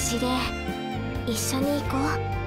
星で一緒に行こう。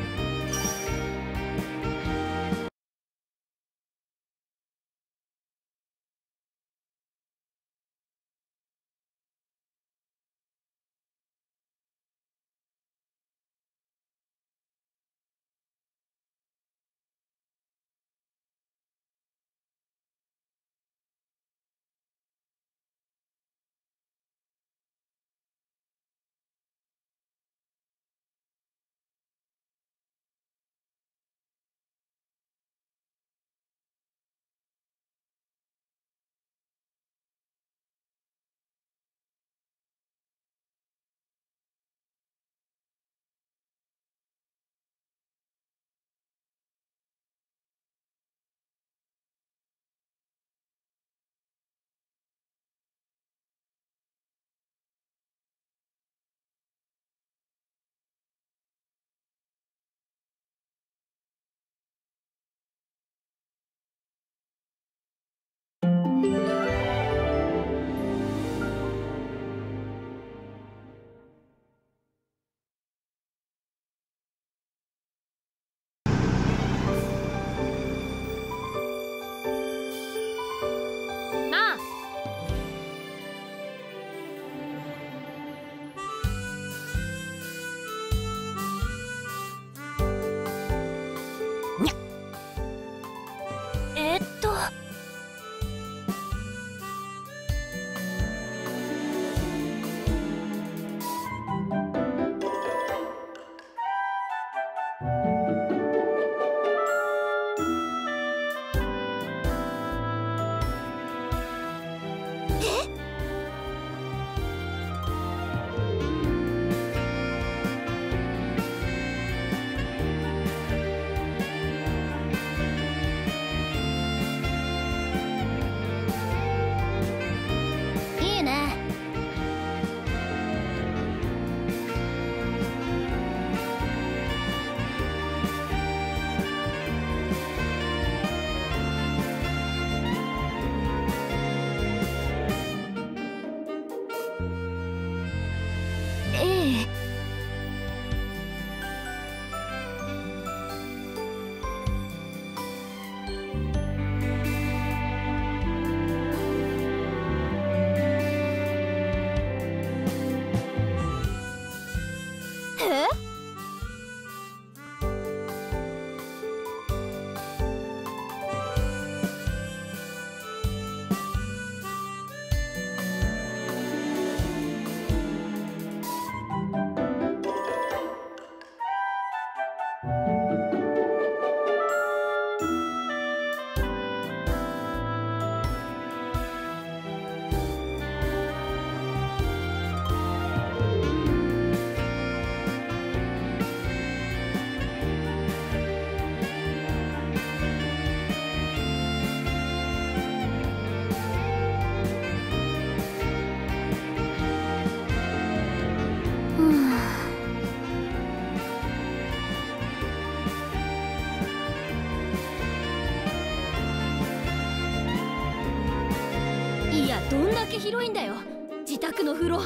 どんだけ広いんだよ、自宅の風呂。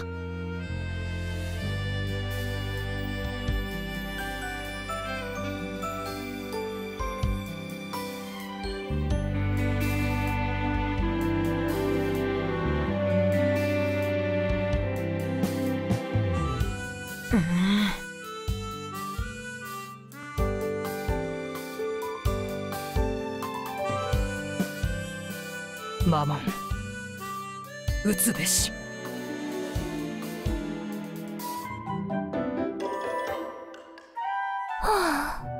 マモン、撃つべし。 はあ。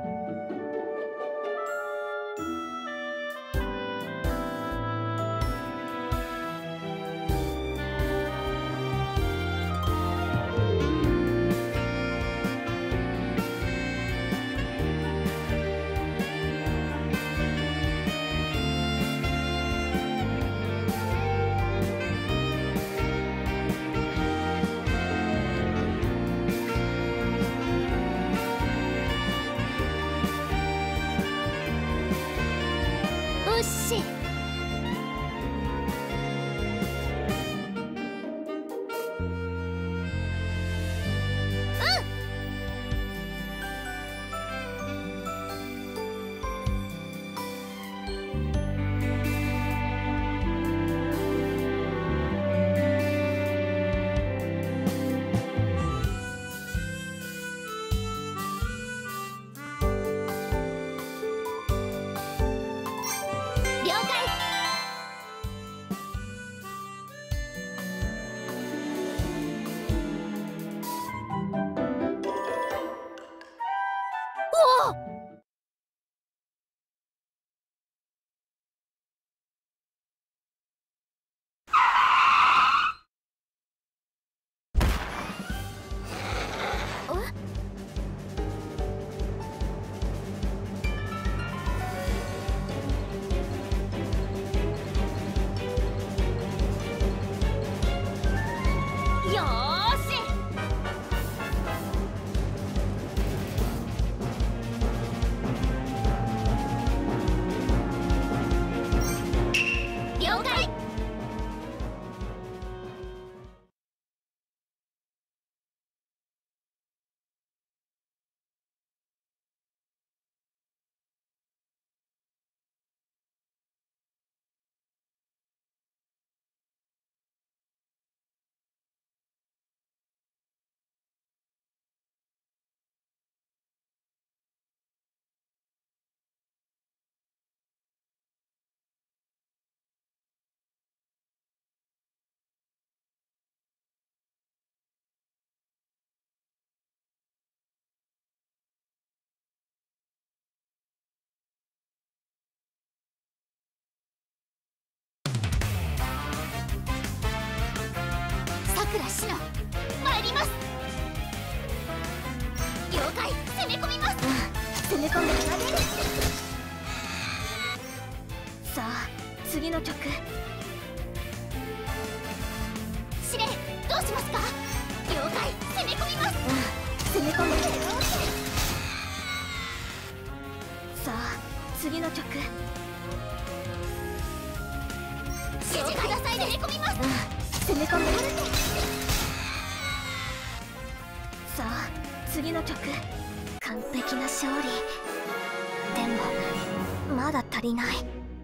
よーし。了解。さくらしの参ります。了解。攻め込みます。 攻め込んで投げる。 さあ次の曲。司令どうしますか。了解。攻め込みます。 攻め込んでさあ次の曲。指示ください。攻め込みます。 攻め込んでさあ次の曲。 完璧な勝利。でもまだ足りない。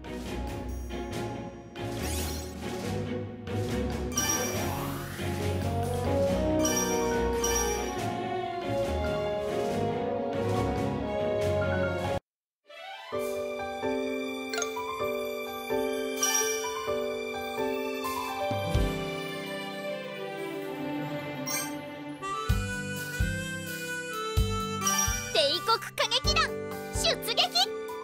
帝国歌劇団出撃。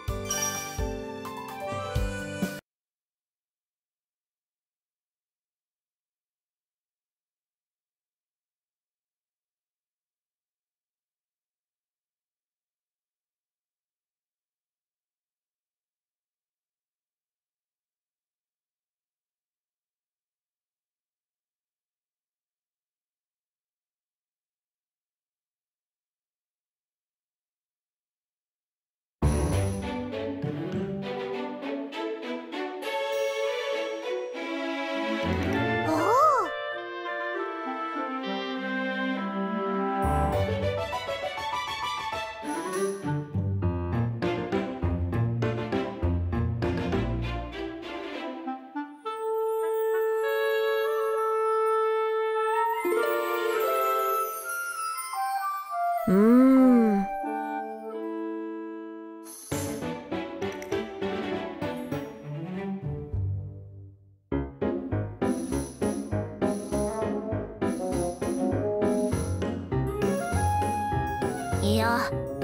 いや。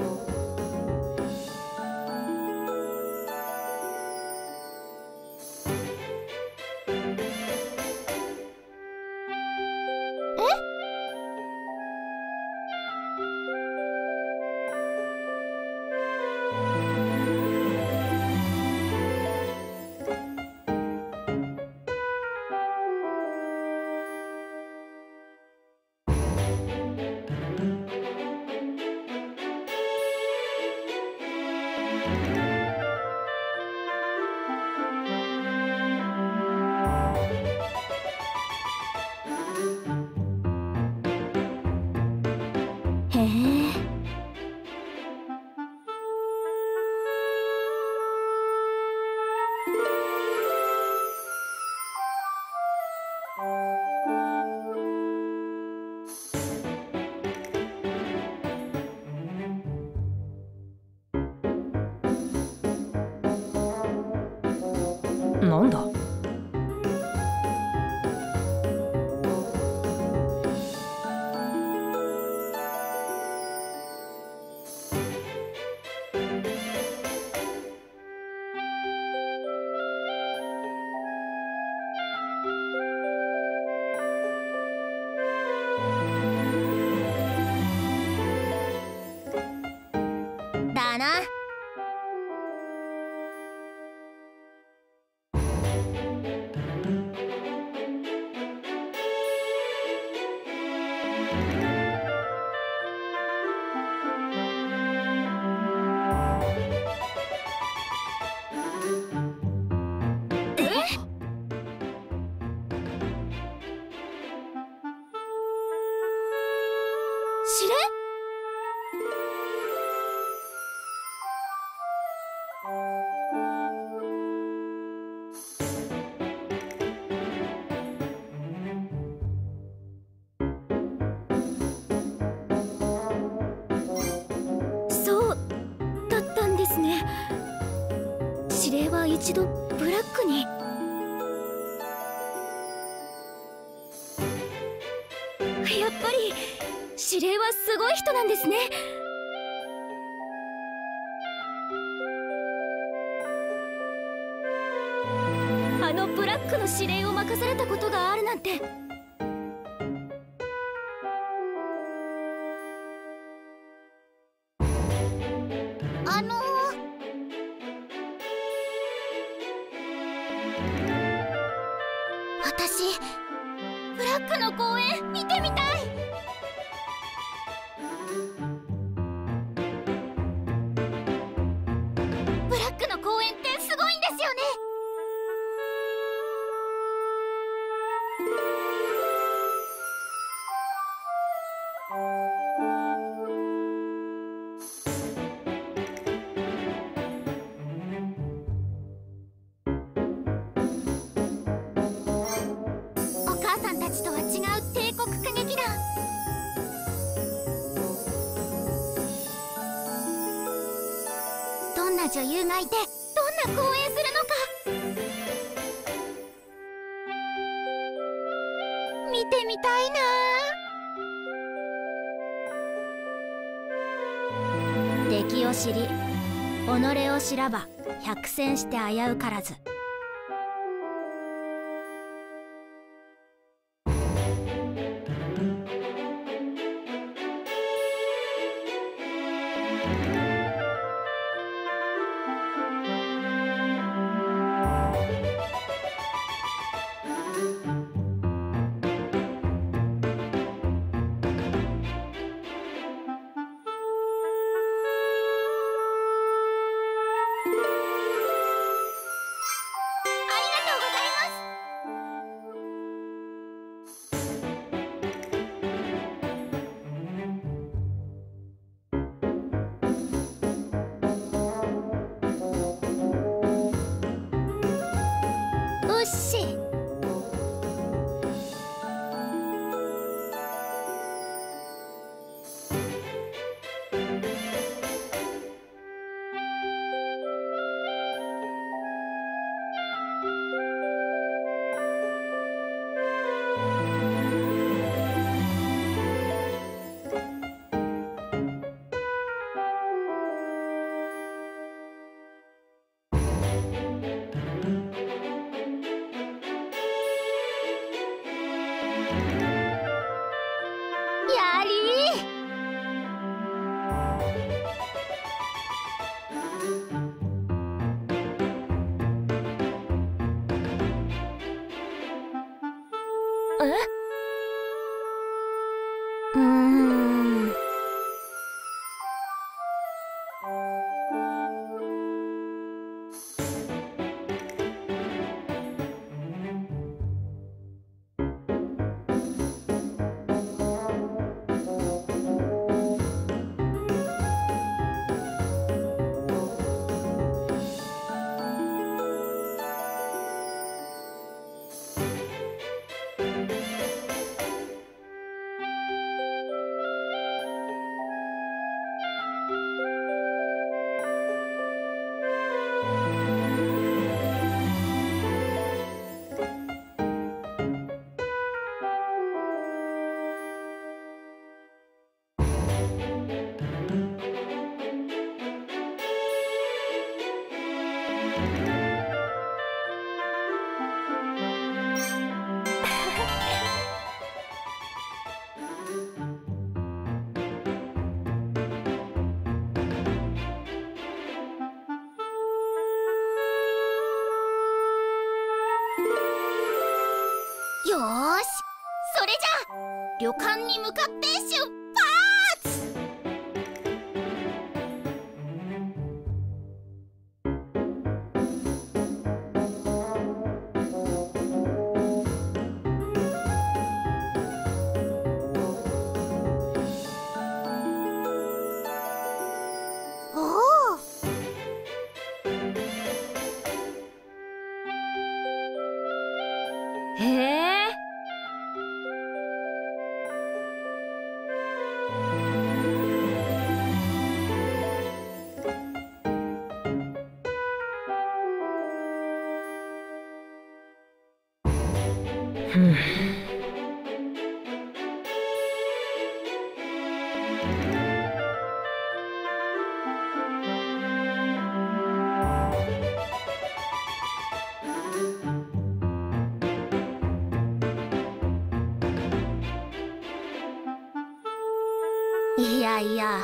へえ。 なんだ。 だな。 一度ブラックに。やっぱり指令はすごい人なんですね。あのブラックの指令を任されたことがあるなんて。 私ブラックの公演見てみたい。ブラックの公演ってすごいんですよね。お母さんたちとは違う帝国歌劇団。どんな女優がいてどんな公演するのか見てみたいな。 敵を知り己を知らば百戦して危うからず。 うっし。やりー。よーし、それじゃあ旅館に向かって出発。おお。 へえ。 いやいや。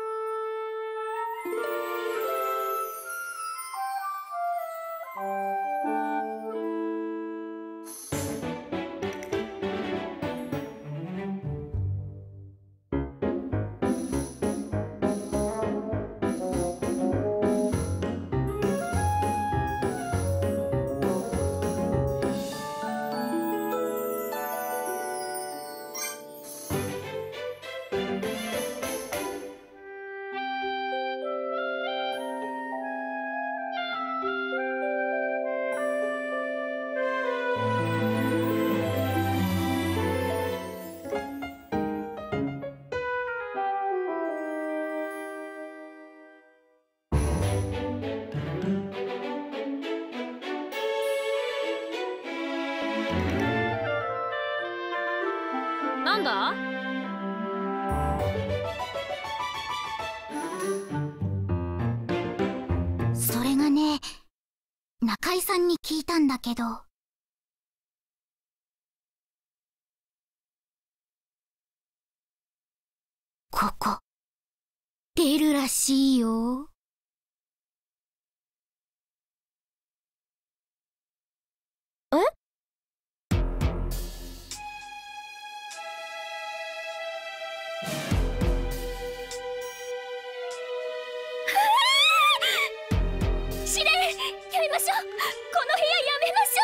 なんだ？ それがね、中井さんに聞いたんだけど。ここ、出るらしいよ。え？ 試練やめましょう。この部屋やめまし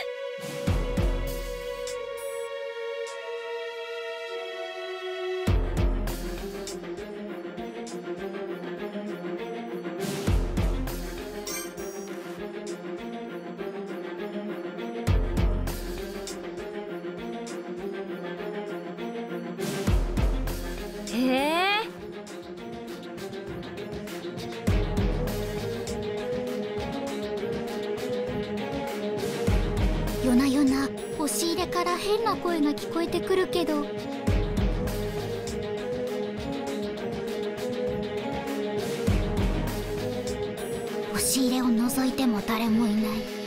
へえ。 夜な夜な押し入れから変な声が聞こえてくるけど、押し入れを覗いても誰もいない。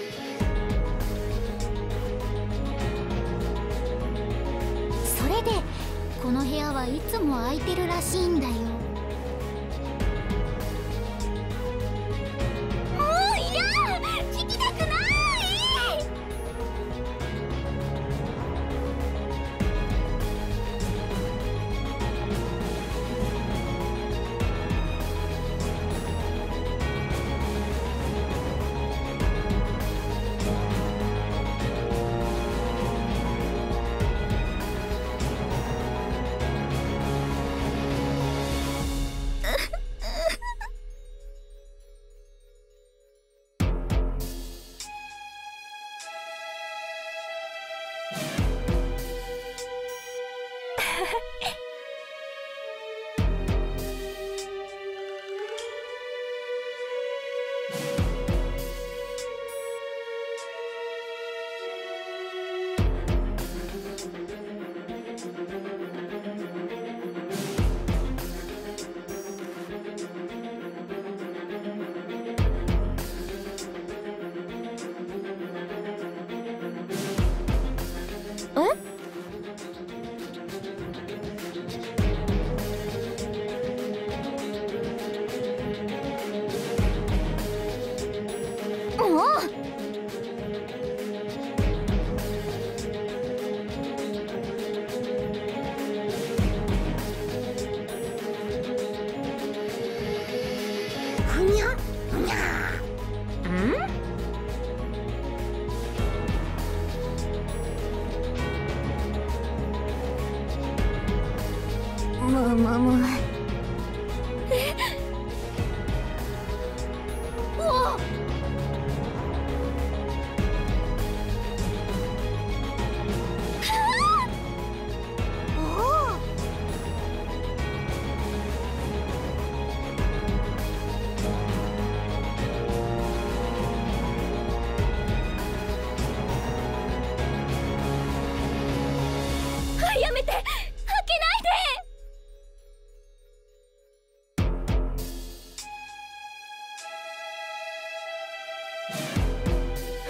それでこの部屋はいつも空いてるらしいんだよ。 もういや、聞きたくない。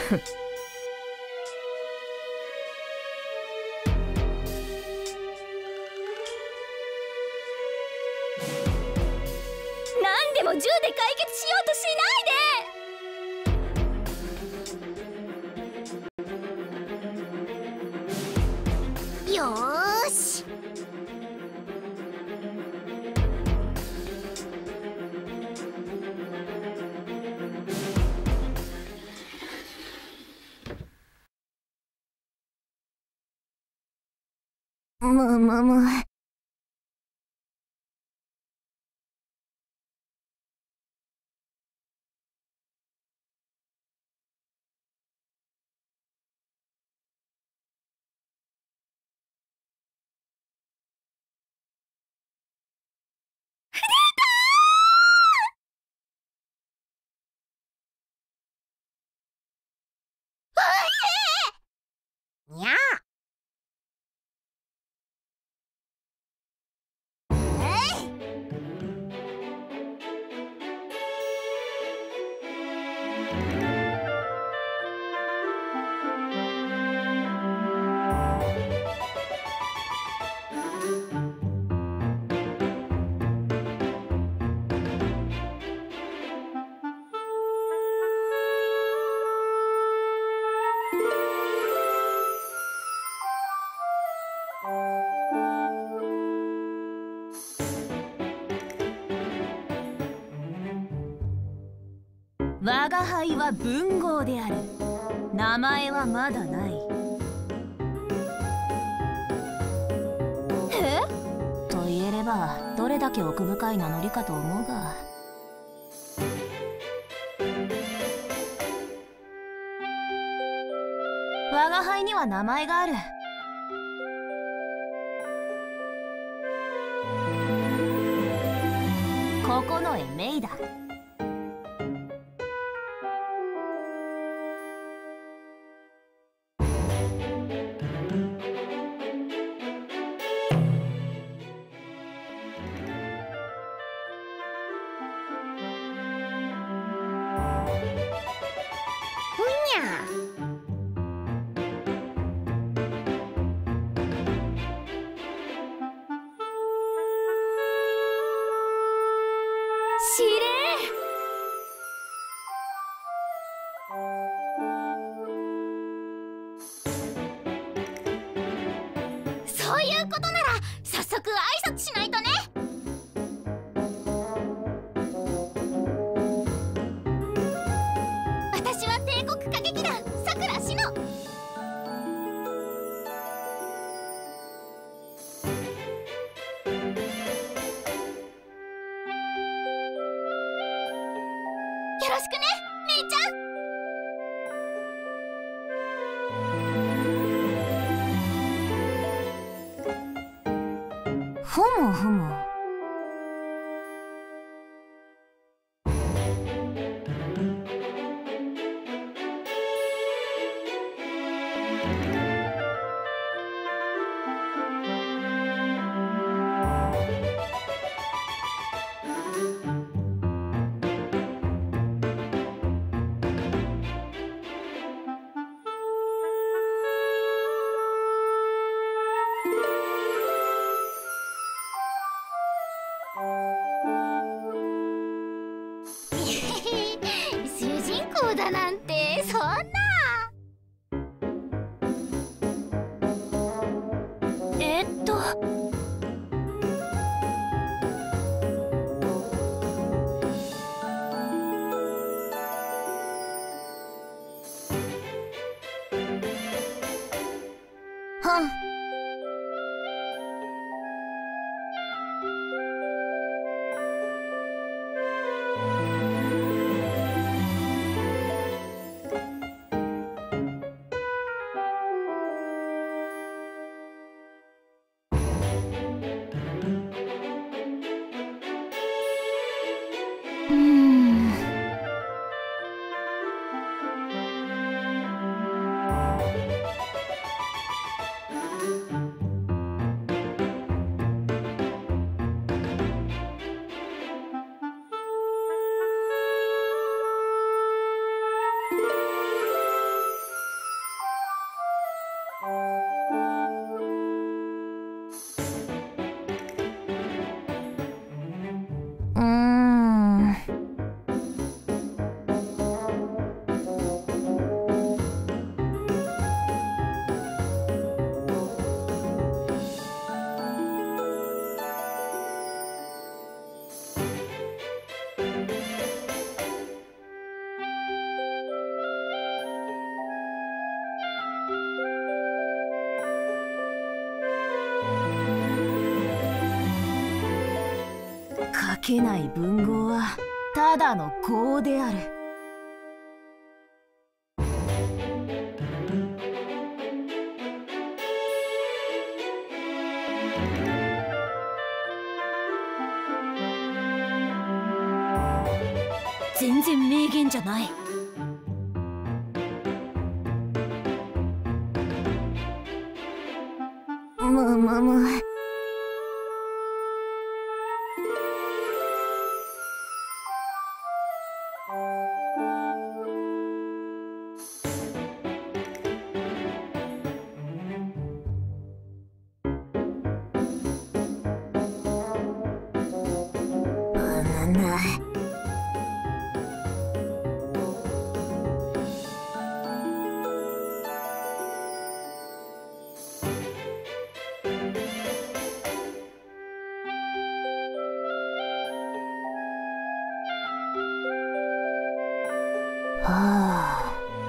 何でも銃で解決しようとしないで。 よーし。むむむ。にゃー。 我が輩は文豪である。名前はまだない。と言えればどれだけ奥深い名乗りかと思うが、我が輩には名前がある。ここのえメイだ。 指令。そういうことなら早速挨拶しないとね。私は帝国歌劇団さくらしの。よろしくね、めいちゃん。 ふむふむ。 主人公だなんてそんな。 はん。 書けない文豪はただの業である。 全然名言じゃない。 むむむ。はあ。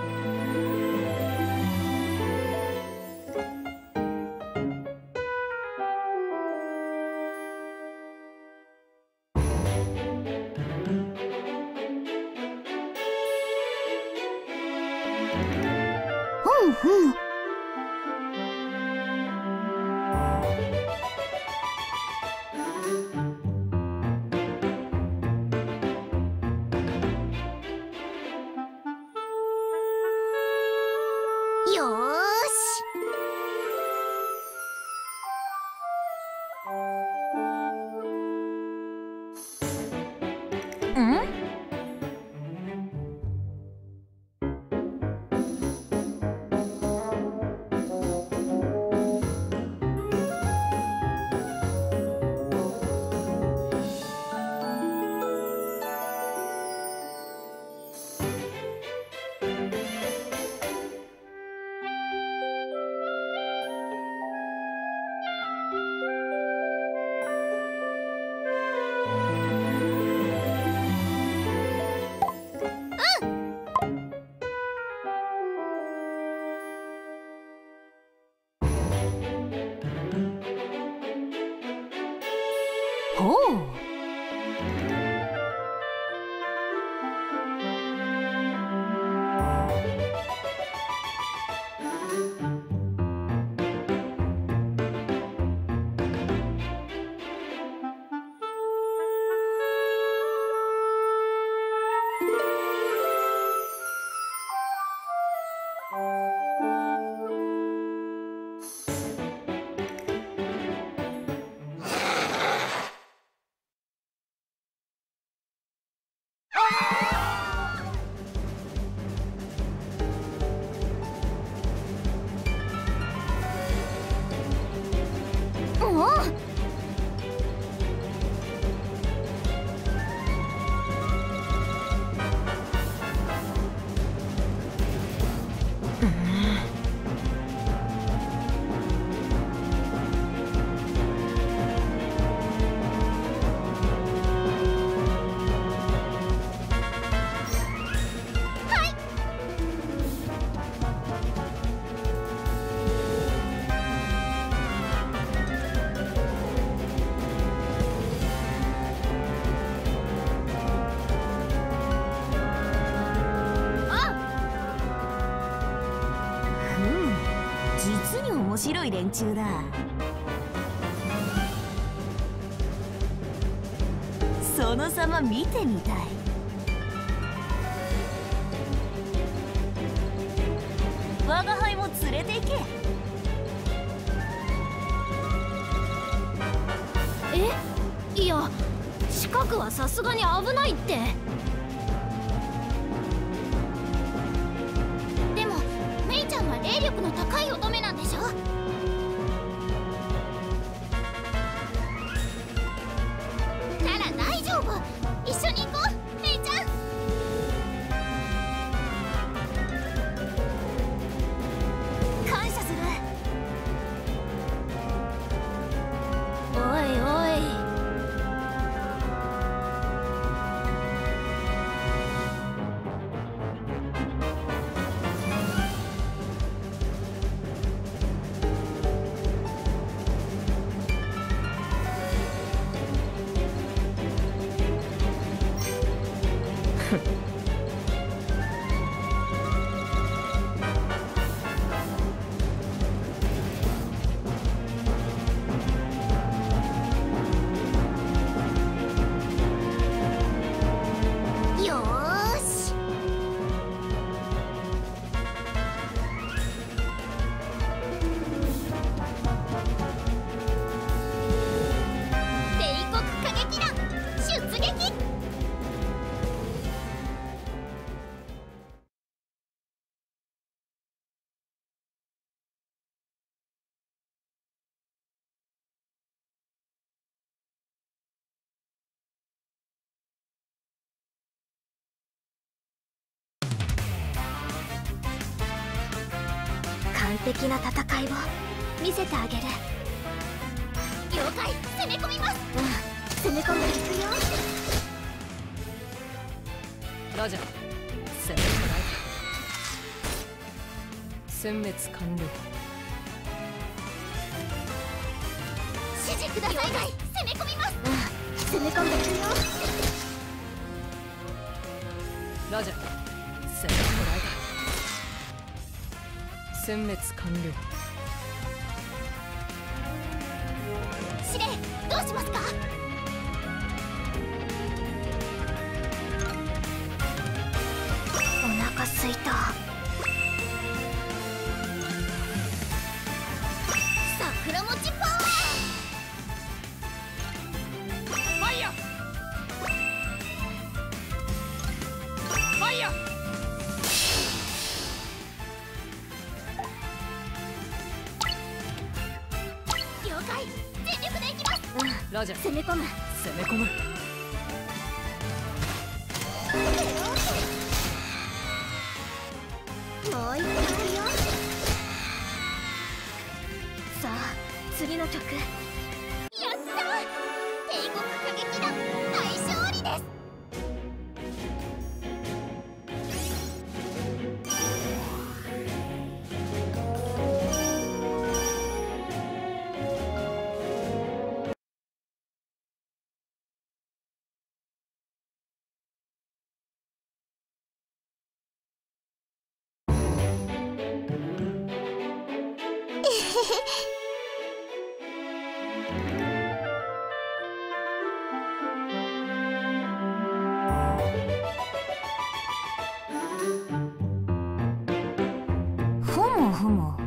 うんうん。 よーし。 ほう。実に面白い連中だ。その様見てみたい。我が輩も連れて行け。 いや、近くはさすがに危ないって。 でもメイちゃんは霊力の高い乙女なんでしょ。なら大丈夫。 敵な戦いを見せてあげる。 了解、攻め込みます。 攻め込んでいくよ。 ラジャー、攻めてもらえた。殲滅完了。 指示ください。了解、攻め込みます。 攻め込んでいくよ。 ラジャー、攻めてもらえた。殲滅完了。 司令、どうしますか？ お腹すいた。 桜餅パワー。ファイヤー、ファイヤー。了解、全力でいきます。 ラジャー、 攻め込む。 攻め込む。 もう一回よ。さあ次の曲。 やったー、帝国歌劇団大勝利です。 ふむふむ。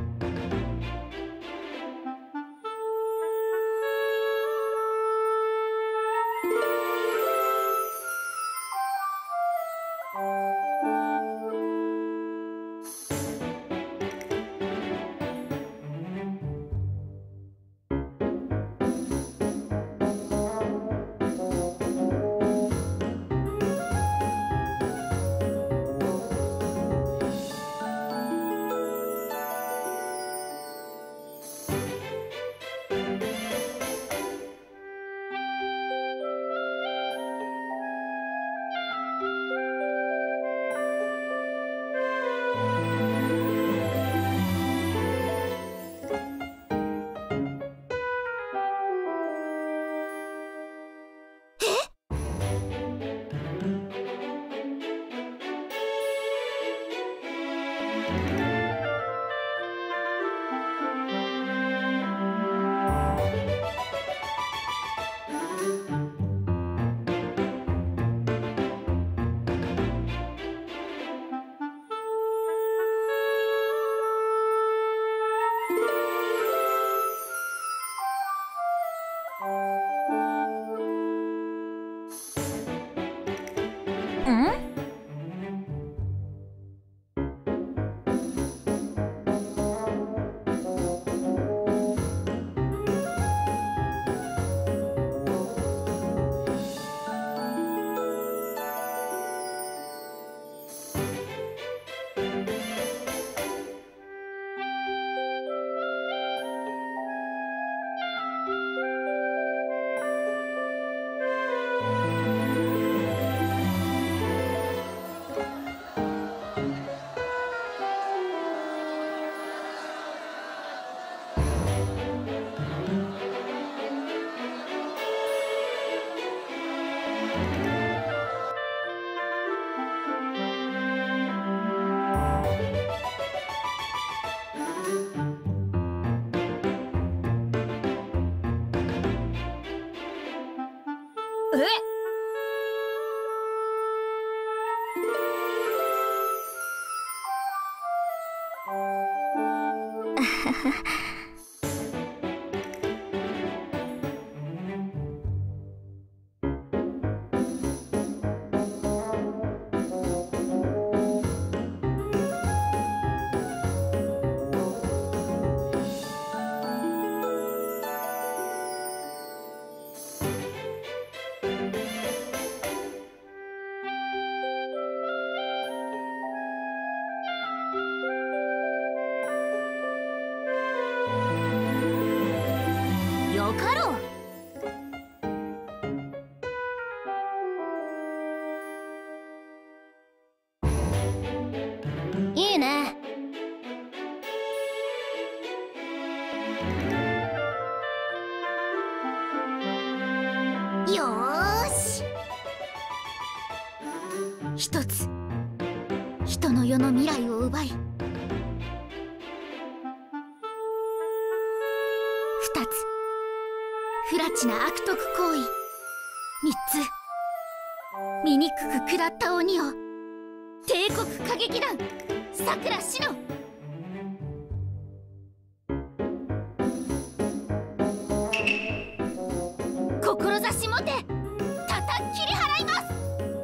よかろう。 いいね。 よーし、一つ人の世の未来を奪い、二つ不埒な悪徳行為、三つ醜く下った鬼を帝国歌劇団さくらしの。志もてたたっきり払います。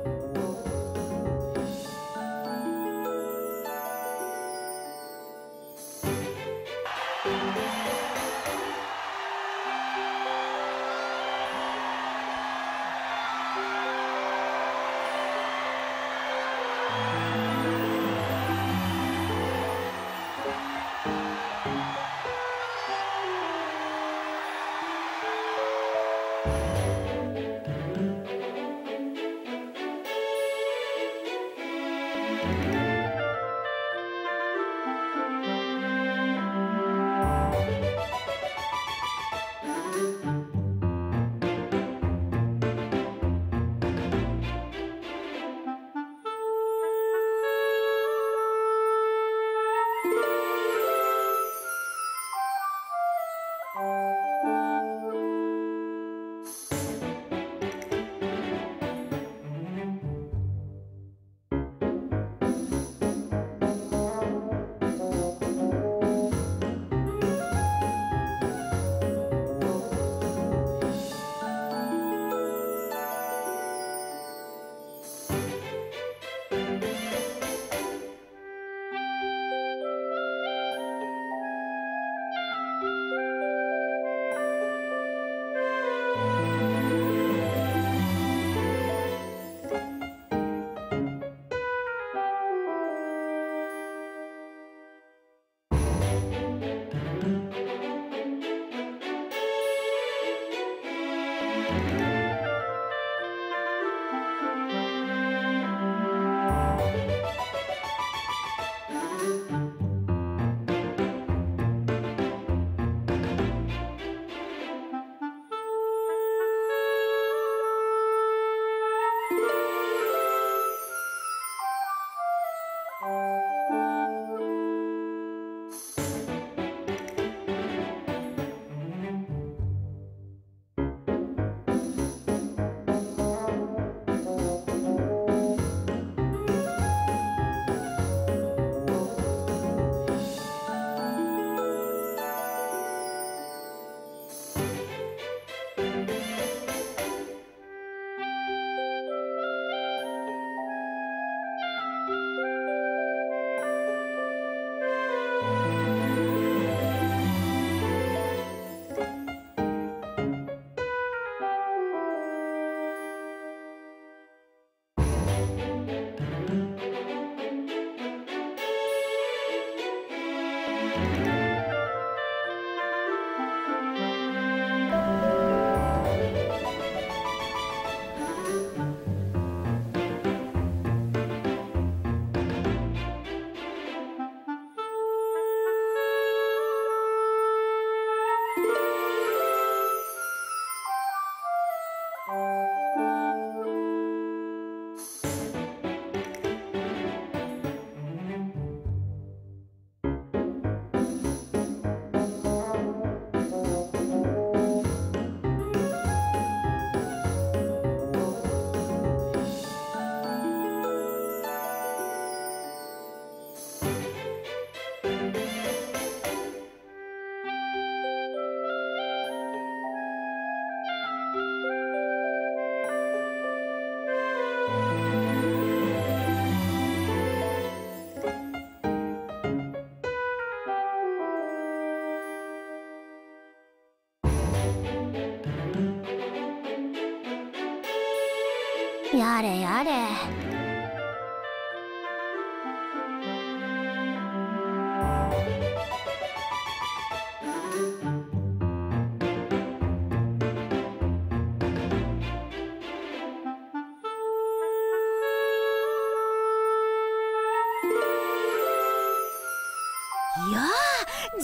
やれやれ。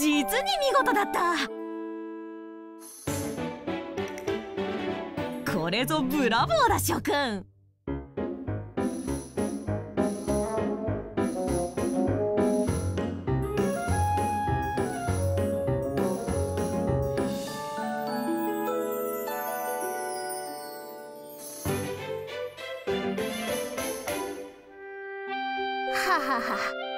実に見事だった。これぞブラボーだ諸君。 ははは。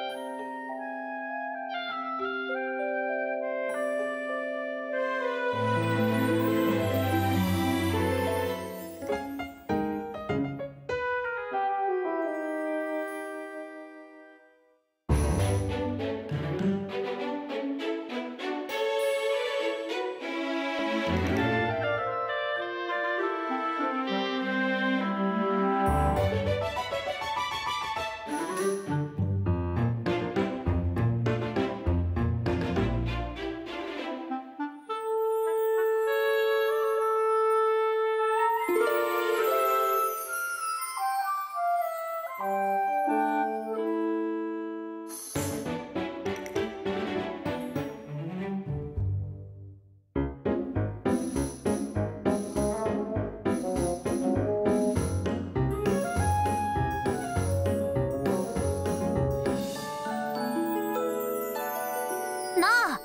なあ、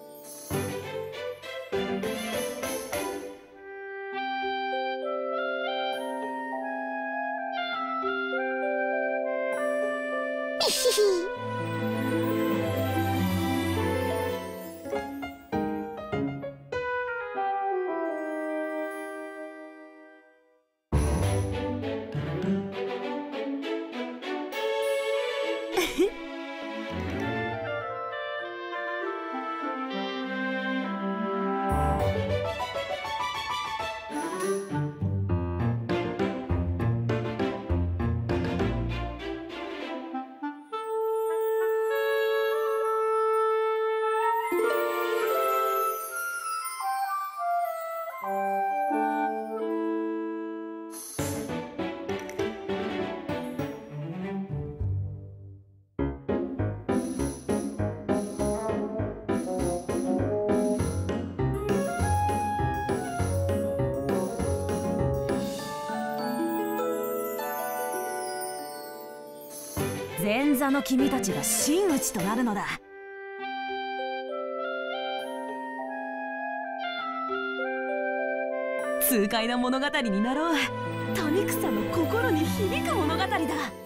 ひひひ。 前座の君たちが真打ちとなるのだ。痛快な物語になろう。谷草の心に響く物語だ。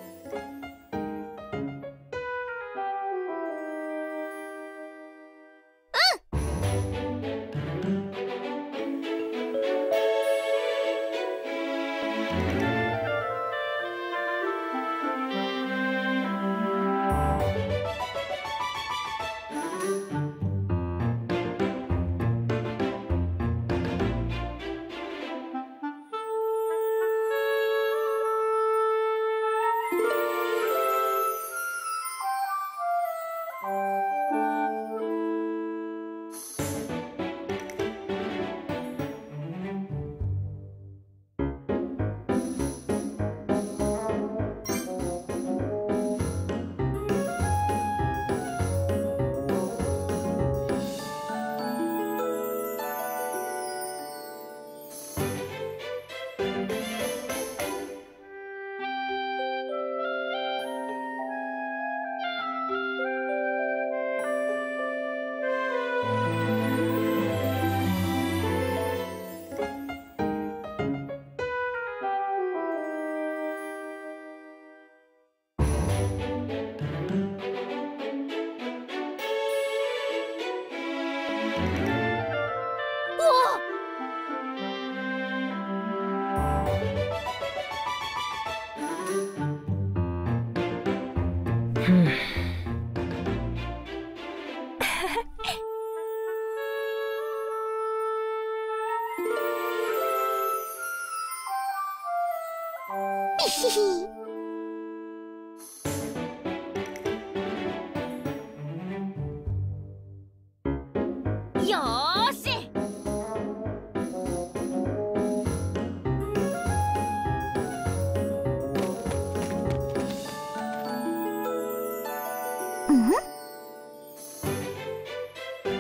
ひひ。 よーし。 うん？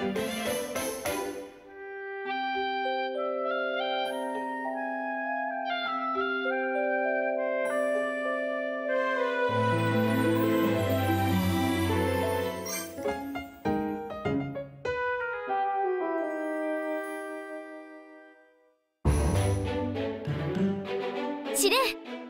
司令。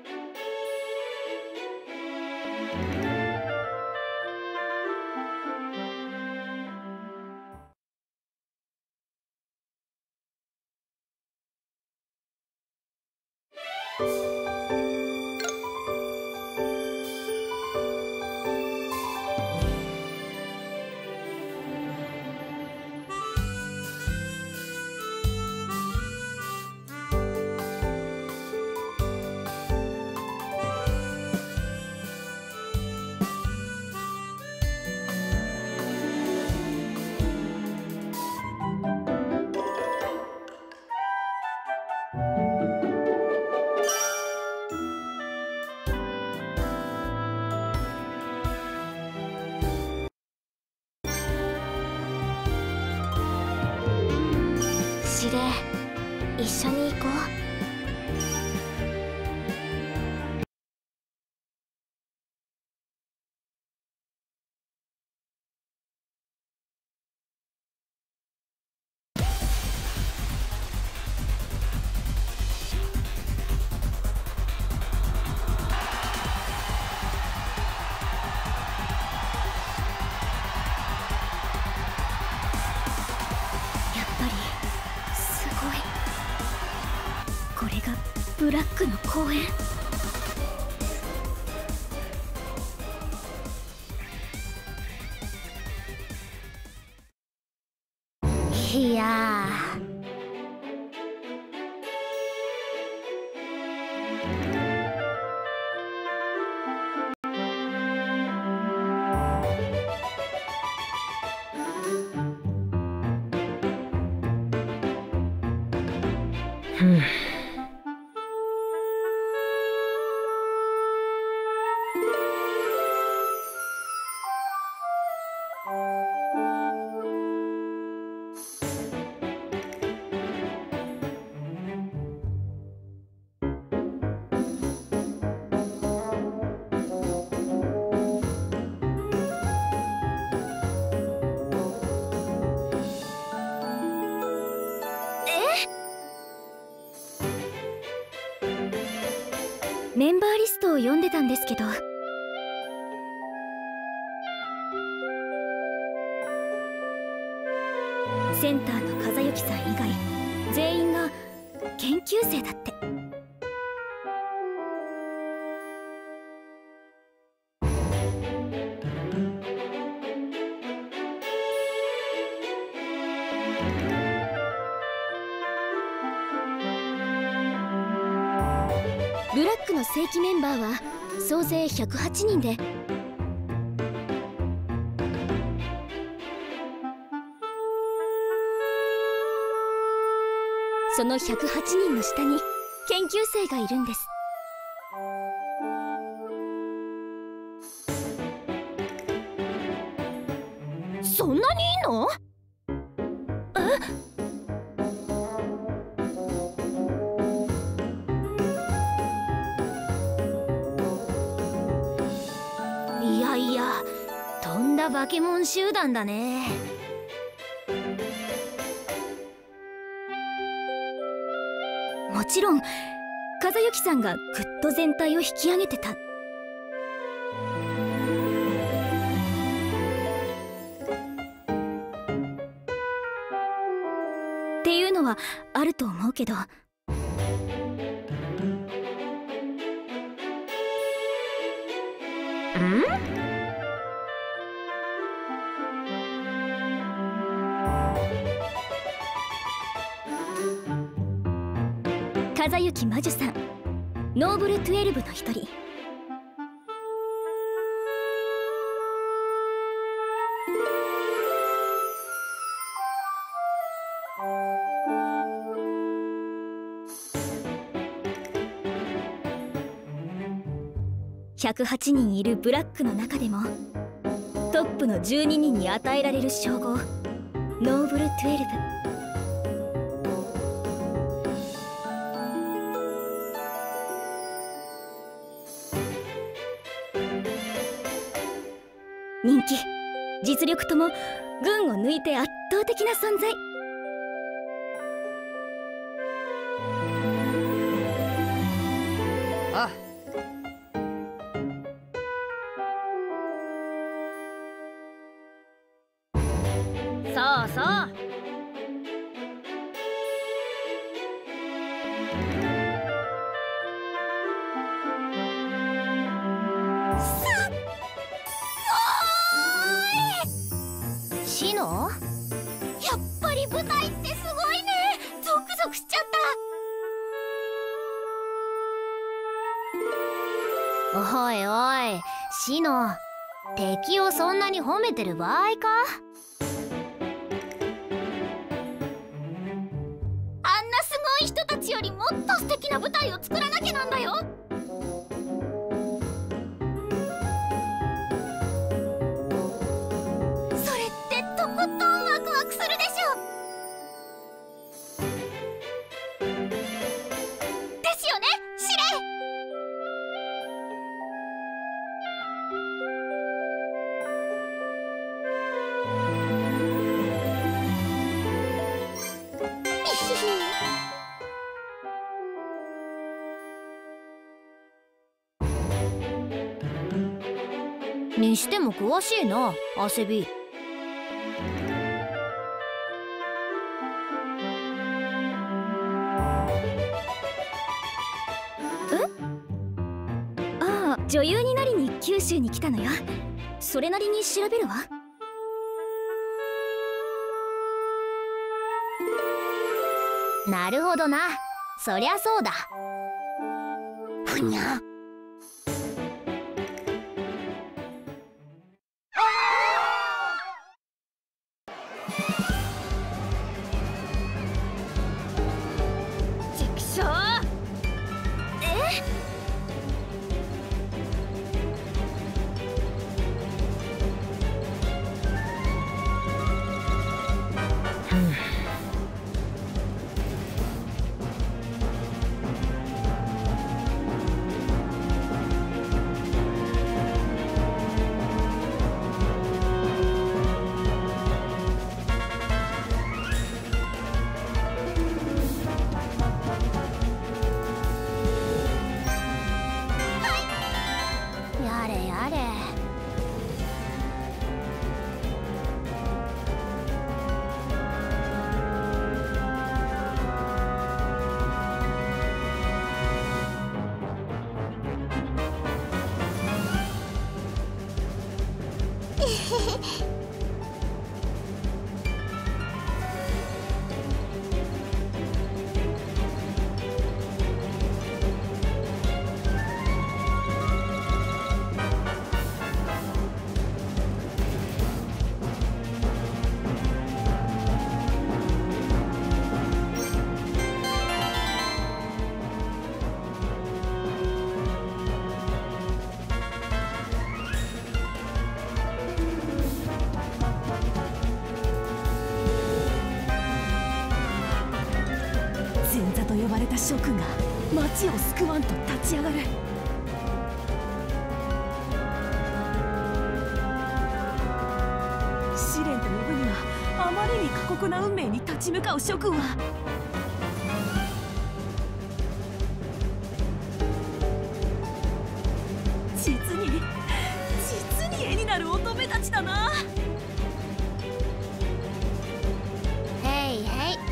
司令、一緒に行こう。これがブラックの公園。 いやメンバーリストを読んでたんですけど、センターの風行さん以外全員が研究生だって。ブラックの正規メンバーは総勢108人で、その108人の下に研究生がいるんです。 そんなにいいの？ いやいや、とんだバケモン集団だね。もちろん風行さんがぐっと全体を引き上げてた。っていうのはあると思うけど、風行魔女さん、ノーブル12の一人。108人いるブラックの中でもトップの12人に与えられる称号、ノーブル12。人気、実力とも群を抜いて圧倒的な存在。 あそうそう。 シノ？やっぱり舞台ってすごいね。ゾクゾクしちゃった。おいおいシノ、敵をそんなに褒めてる場合か？あんなすごい人たちよりもっと素敵な舞台を作らなきゃなんだよ。それってとことんワクワクするでしょ。ですよね、司令。にしても詳しいな、汗び。 ああ、女優になりに九州に来たのよ。それなりに調べるわ。 なるほどな、そりゃそうだ。ふにゃ。やれやれ。 前座と呼ばれた諸君が町を救わんと立ち上がる。試練と呼ぶにはあまりに過酷な運命に立ち向かう諸君は、実に絵になる乙女たちだな。 へいへい。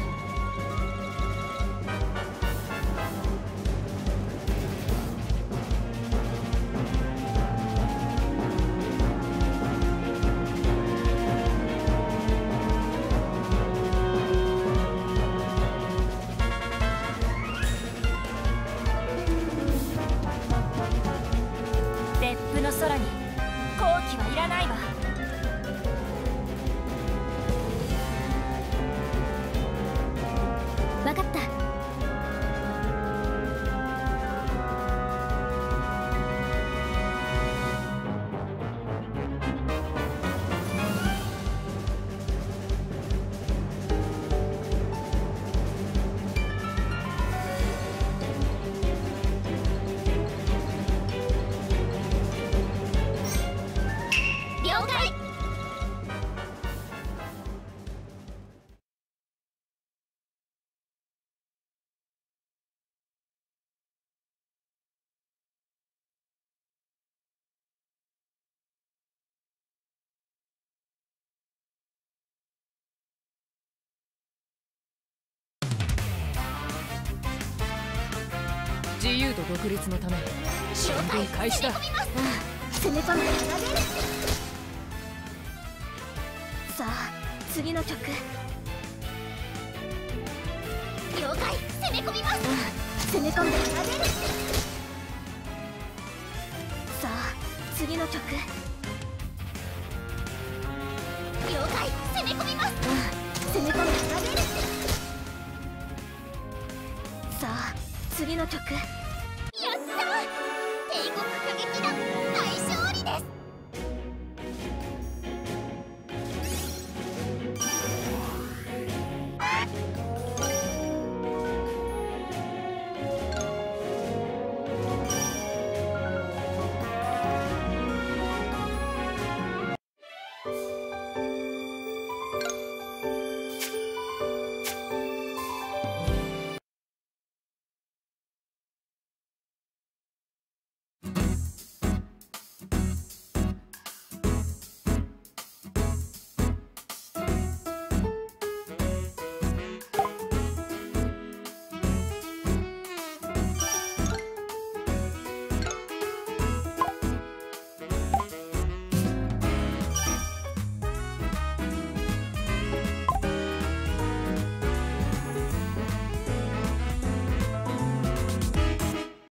自由と独立のため進軍開始だ。 攻め込む。さあ次の曲。 了解、攻め込みます。 攻め込む。さあ次の曲。 了解、攻め込みます。 攻め込む。さあ次の曲。